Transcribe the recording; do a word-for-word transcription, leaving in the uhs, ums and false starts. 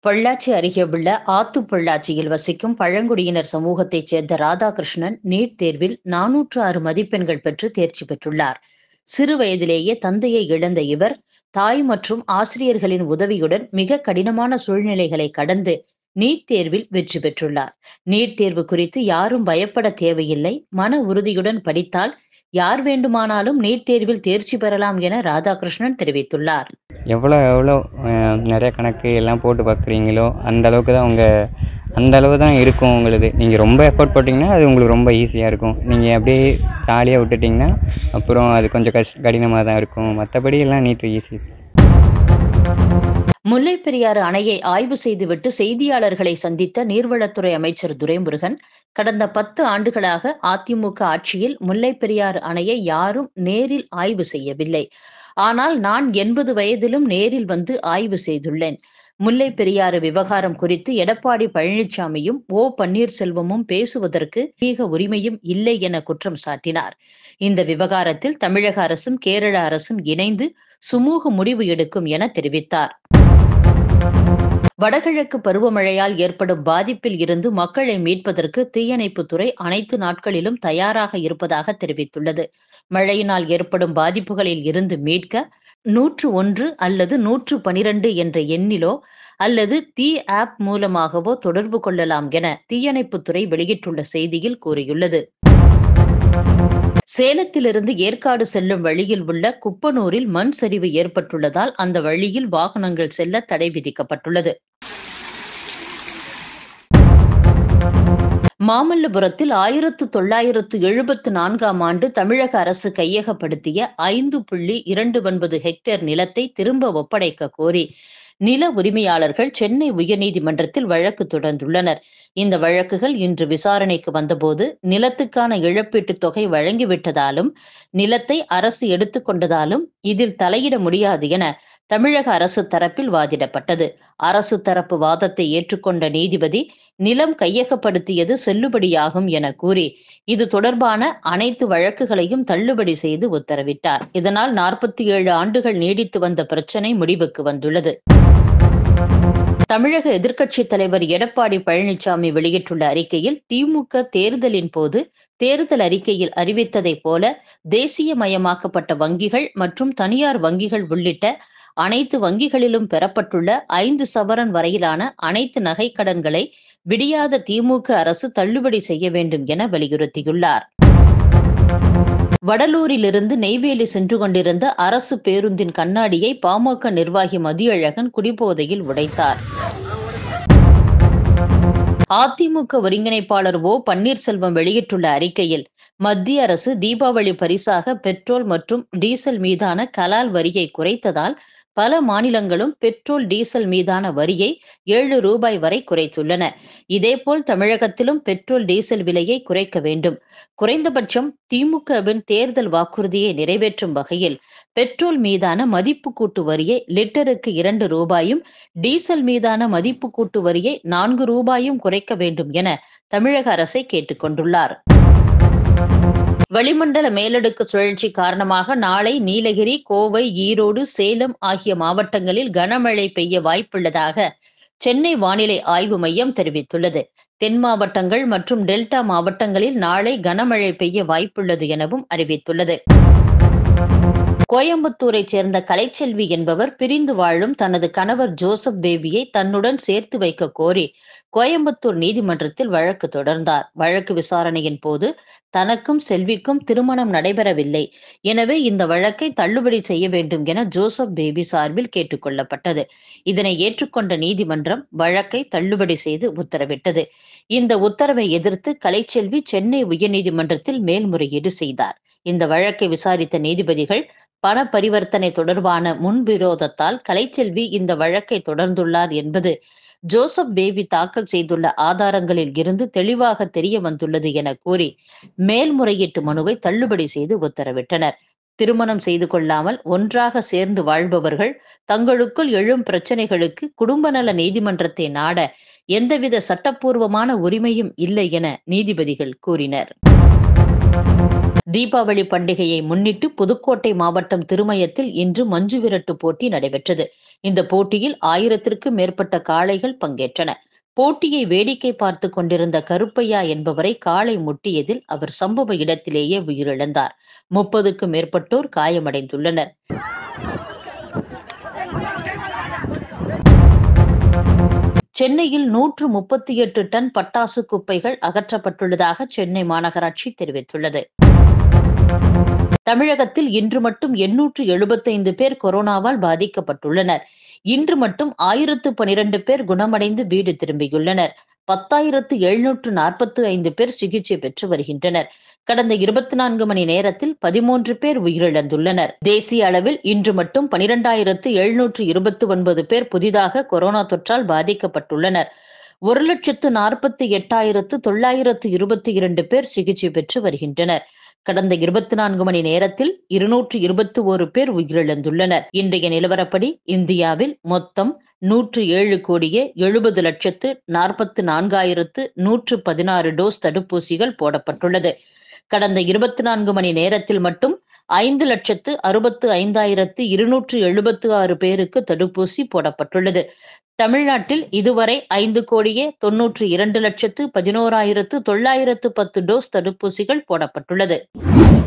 பொள்ளாச்சி அருகே உள்ள ஆத்து பொள்ளாச்சியில் வசிக்கும் பழங்குடியினர் சமூகத்தைச் சேர்ந்த ராதாகிருஷ்ணன் நீட் தேர்வில் நானூற்று ஆறு மதிப்பெண்கள் பெற்று தேர்ச்சி பெற்றுள்ளார். சிறு வயதிலேயே தந்தையை இழந்த இவர் தாய் மற்றும் ஆசிரியர்களின் உதவியுடன் மிக கடினமான சூழ்நிலைகளை கடந்து நீட் தேர்வில் வெற்றி பெற்றுள்ளார். நீட் தேர்வு குறித்து யாரும் பயப்பட தேவையில்லை, மன உறுதியுடன் படித்தால் யார் வேண்டுமானாலும் நீட் தேர்வில் தேர்ச்சி பெறலாம் என ராதாகிருஷ்ணன் தெரிவித்துள்ளார். எவ்வளோ எவ்வளோ அஹ், நிறைய கணக்கு எல்லாம் போட்டு பார்க்குறீங்களோ அந்த அளவுக்கு தான் உங்கள் அந்த அளவு தான் இருக்கும் உங்களுக்கு. நீங்கள் ரொம்ப எஃபோர்ட் போட்டிங்கன்னா அது உங்களுக்கு ரொம்ப ஈஸியாக இருக்கும். நீங்கள் அப்படியே ஜாலியாக விட்டுட்டிங்கன்னா அப்புறம் அது கொஞ்சம் கஷ் கடினமாக தான் இருக்கும். மற்றபடி எல்லாம் நீட் ஈஸி. முல்லைப் பெரியாறு அணையை ஆய்வு செய்துவிட்டு செய்தியாளர்களை சந்தித்த நீர்வளத்துறை அமைச்சர் துரைமுருகன், கடந்த பத்து ஆண்டுகளாக அதிமுக ஆட்சியில் முல்லைப் பெரியாறு அணையை யாரும் நேரில் ஆய்வு செய்யவில்லை. ஆனால் நான் எண்பது வயதிலும் நேரில் வந்து ஆய்வு செய்துள்ளேன். முல்லைப் பெரியாறு விவகாரம் குறித்து எடப்பாடி பழனிசாமியும் ஓ பன்னீர்செல்வமும் பேசுவதற்கு மிக உரிமையும் இல்லை என குற்றம் சாட்டினார். இந்த விவகாரத்தில் தமிழக அரசும் கேரள அரசும் இணைந்து சுமூக முடிவு எடுக்கும் என தெரிவித்தார். வடகிழக்கு பருவமழையால் ஏற்படும் பாதிப்பில் இருந்து மக்களை மீட்பதற்கு தீயணைப்புத்துறை அனைத்து நாட்களிலும் தயாராக இருப்பதாக தெரிவித்துள்ளது. மழையினால் ஏற்படும் பாதிப்புகளில் இருந்து மீட்க நூற்று ஒன்று அல்லது நூற்று பனிரெண்டு என்ற எண்ணிலோ அல்லது தீ ஆப் மூலமாகவோ தொடர்பு கொள்ளலாம் என தீயணைப்புத்துறை வெளியிட்டுள்ள செய்தியில் கூறியுள்ளது. சேலத்திலிருந்து ஏற்காடு செல்லும் வழியில் உள்ள குப்பனூரில் மண் சரிவு ஏற்பட்டுள்ளதால் அந்த வழியில் வாகனங்கள் செல்ல தடை விதிக்கப்பட்டுள்ளது. மாமல்லபுரத்தில் ஆயிரத்து தொள்ளாயிரத்து எழுபத்து நான்காம் ஆண்டு தமிழக அரசு கையகப்படுத்திய ஐந்து புள்ளி இரண்டு ஒன்பது ஹெக்டேர் நிலத்தை திரும்ப ஒப்படைக்க கோரி நில உரிமையாளர்கள் சென்னை உயர்நீதிமன்றத்தில் வழக்கு தொடர்ந்துள்ளனர். இந்த வழக்குகள் இன்று விசாரணைக்கு வந்தபோது நிலத்துக்கான இழப்பீட்டுத் தொகை வழங்கிவிட்டதாலும் நிலத்தை அரசு எடுத்துக்கொண்டதாலும் இதில் தலையிட முடியாது என தமிழக அரசு தரப்பில் வாதிடப்பட்டது. அரசு தரப்பு வாதத்தை ஏற்றுக்கொண்ட நீதிபதி நிலம் கையகப்படுத்தியது செல்லுபடியாகும் என கூறி இது தொடர்பான அனைத்து வழக்குகளையும் தள்ளுபடி செய்து உத்தரவிட்டார். இதனால் நாற்பத்தி ஏழு ஆண்டுகள் நீடித்து வந்த பிரச்சினை முடிவுக்கு வந்துள்ளது. தமிழக எதிர்க்கட்சித் தலைவர் எடப்பாடி பழனிசாமி வெளியிட்டுள்ள அறிக்கையில் திமுக தேர்தலின் போது தேர்தல் அறிக்கையில் அறிவித்ததைப் போல தேசியமயமாக்கப்பட்ட வங்கிகள் மற்றும் தனியார் வங்கிகள் உள்ளிட்ட அனைத்து வங்கிகளிலும் பெறப்பட்டுள்ள ஐந்து சவரன் வரையிலான அனைத்து நகைக்கடன்களை விடியாத திமுக அரசு தள்ளுபடி செய்ய வேண்டும் என வலியுறுத்தியுள்ளார். வடலூரிலிருந்து நெய்வேலி சென்று கொண்டிருந்த அரசு பேருந்தின் கண்ணாடியை பாமக நிர்வாகி மதியழகன் குடிபோதையில் உடைத்தார். அதிமுக ஒருங்கிணைப்பாளர் ஓ பன்னீர்செல்வம் வெளியிட்டுள்ள அறிக்கையில் மத்திய அரசு தீபாவளி பரிசாக பெட்ரோல் மற்றும் டீசல் மீதான கலால் வரியை குறைத்ததால் பல மாநிலங்களும் பெட்ரோல் டீசல் மீதான வரியை ஏழு ரூபாய் வரை குறைத்துள்ளன. இதேபோல் தமிழகத்திலும் பெட்ரோல் டீசல் விலையை குறைக்க வேண்டும். குறைந்தபட்சம் திமுகவின் தேர்தல் வாக்குறுதியை நிறைவேற்றும் வகையில் பெட்ரோல் மீதான மதிப்பு கூட்டு வரியை லிட்டருக்கு இரண்டு ரூபாயும் டீசல் மீதான மதிப்பு கூட்டு வரியை நான்கு ரூபாயும் குறைக்க வேண்டும் என தமிழக அரசை கேட்டுக்கொண்டுள்ளார். வளிமண்டல மேலடுக்கு சுழற்சி காரணமாக நாளை நீலகிரி, கோவை, ஈரோடு, சேலம் ஆகிய மாவட்டங்களில் கனமழை பெய்ய வாய்ப்புள்ளதாக சென்னை வானிலை ஆய்வு மையம் தெரிவித்துள்ளது. தென் மாவட்டங்கள் மற்றும் டெல்டா மாவட்டங்களில் நாளை கனமழை பெய்ய வாய்ப்புள்ளது எனவும் அறிவித்துள்ளது. கோயம்புத்தூரைச் சேர்ந்த கலைச்செல்வி என்பவர் பிரிந்து வாழும் தனது கணவர் ஜோசப் பேபியை தன்னுடன் சேர்த்து வைக்க கோரி கோயம்புத்தூர் நீதிமன்றத்தில் வழக்கு தொடர்ந்தார். வழக்கு விசாரணையின் போது தனக்கும் செல்விக்கும் திருமணம் நடைபெறவில்லை, எனவே இந்த வழக்கை தள்ளுபடி செய்ய வேண்டும் என ஜோசப் பேபி சார்பில் கேட்டுக்கொள்ளப்பட்டது. இதனை ஏற்றுக்கொண்ட நீதிமன்றம் வழக்கை தள்ளுபடி செய்து உத்தரவிட்டது. இந்த உத்தரவை எதிர்த்து கலைச்செல்வி சென்னை உயர்நீதிமன்றத்தில் மேல்முறையீடு செய்தார். இந்த வழக்கை விசாரித்த நீதிபதிகள் பண பரிவர்த்தனை தொடர்பான முன்விரோதத்தால் கலைச்செல்வி இந்த வழக்கை தொடர்ந்துள்ளார் என்பது ஜோசப் பேபி தாக்கல் செய்துள்ள ஆதாரங்களில் இருந்து தெளிவாக தெரிய வந்துள்ளது என கூறி மேல்முறையீட்டு மனுவை தள்ளுபடி செய்து உத்தரவிட்டனர். திருமணம் செய்து கொள்ளாமல் ஒன்றாக சேர்ந்து வாழ்பவர்கள் தங்களுக்குள் எழும் பிரச்சனைகளுக்கு குடும்ப நல நீதிமன்றத்தை நாட எந்தவித சட்டப்பூர்வமான உரிமையும் இல்லை என நீதிபதிகள் கூறினர். தீபாவளி பண்டிகையை முன்னிட்டு புதுக்கோட்டை மாவட்டம் திருமயத்தில் இன்று மஞ்சு விரட்டு போட்டி நடைபெற்றது. இந்த போட்டியில் ஆயிரத்திற்கும் மேற்பட்ட காளைகள் பங்கேற்றன. போட்டியை வேடிக்கை பார்த்து கொண்டிருந்த கருப்பையா என்பவரை காளை முட்டியதில் அவர் சம்பவ இடத்திலேயே உயிரிழந்தார். முப்பதுக்கும் மேற்பட்டோர் காயமடைந்துள்ளனர். சென்னையில் நூற்று முப்பத்தி எட்டு டன் பட்டாசு குப்பைகள் அகற்றப்பட்டுள்ளதாக சென்னை மாநகராட்சி தெரிவித்துள்ளது. தமிழகத்தில் இன்று மட்டும் எண்ணூற்று எழுபத்தைந்து பேர் கொரோனாவால் பாதிக்கப்பட்டுள்ளனர். இன்று மட்டும் ஆயிரத்து பனிரெண்டு பேர் குணமடைந்து வீடு திரும்பியுள்ளனர். பத்தாயிரத்து எழுநூற்று நாற்பத்து ஐந்து பேர் சிகிச்சை பெற்று வருகின்றனர். கடந்த இருபத்தி நான்கு மணி நேரத்தில் பதிமூன்று பேர் உயிரிழந்துள்ளனர். தேசிய அளவில் இன்று மட்டும் பனிரெண்டாயிரத்து எழுநூற்று இருபத்தி ஒன்பது பேர் புதிதாக கொரோனா தொற்றால் பாதிக்கப்பட்டுள்ளனர். ஒரு லட்சத்து நாற்பத்தி எட்டாயிரத்து தொள்ளாயிரத்து இருபத்தி இரண்டு பேர் சிகிச்சை பெற்று வருகின்றனர். கடந்த இருபத்தி நான்கு மணி நேரத்தில் இருநூற்று இருபத்தி ஒரு பேர் உயிரிழந்துள்ளனர். இன்றைய நிலவரப்படி இந்தியாவில் மொத்தம் நூற்று ஏழு கோடியே எழுபது லட்சத்து நாற்பத்தி நான்காயிரத்து நூற்று பதினாறு டோஸ் தடுப்பூசிகள் போடப்பட்டுள்ளது. கடந்த இருபத்தி நான்கு மணி நேரத்தில் மட்டும் ஐந்து லட்சத்து அறுபத்து ஐந்தாயிரத்து இருநூற்று எழுபத்து ஆறு பேருக்கு தடுப்பூசி போடப்பட்டுள்ளது. தமிழ்நாட்டில் இதுவரை ஐந்து கோடியே தொன்னூற்று இரண்டு லட்சத்து பதினோராயிரத்து தொள்ளாயிரத்து பத்து டோஸ் தடுப்பூசிகள் போடப்பட்டுள்ளது.